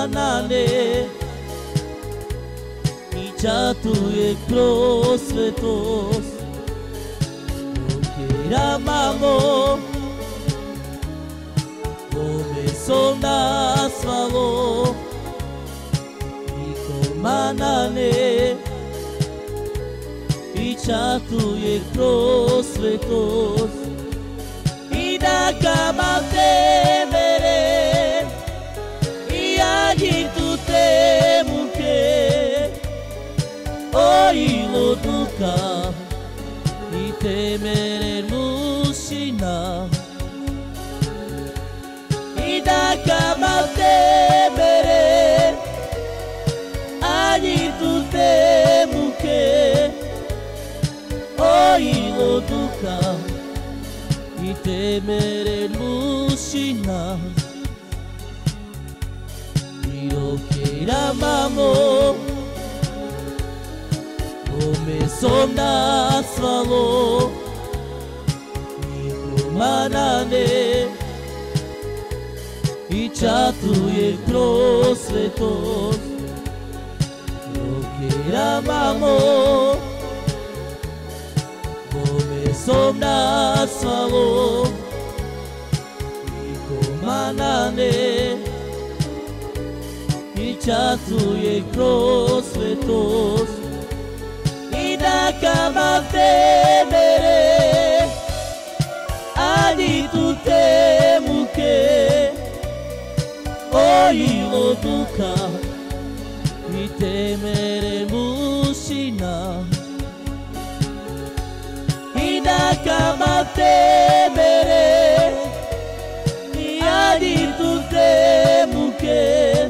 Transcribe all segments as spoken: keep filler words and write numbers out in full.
manane i čatuje kroz svetost. Dok ramamo kome som nasvalo niko manane i čatuje kroz svetost. I da kamal te mere i agitu te muke o ilo duka i te mere mušina. I da kamal te mere agitu te muke o ilo duka i temere lušina. I dok ramamo kome som nasvalo niko manane i čatuje kroz svetost. Dok ramamo som nasvalo niko manane i čatuje kroz svetost. I da kamal te mere agitu te muke o ilo duka i te mere mušina. I da kamal te mere i agitu te muke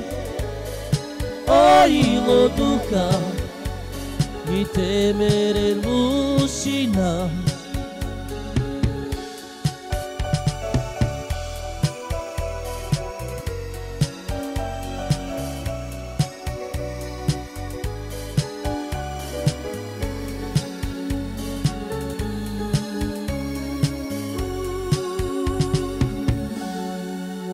o ilo duka i te mere lušina.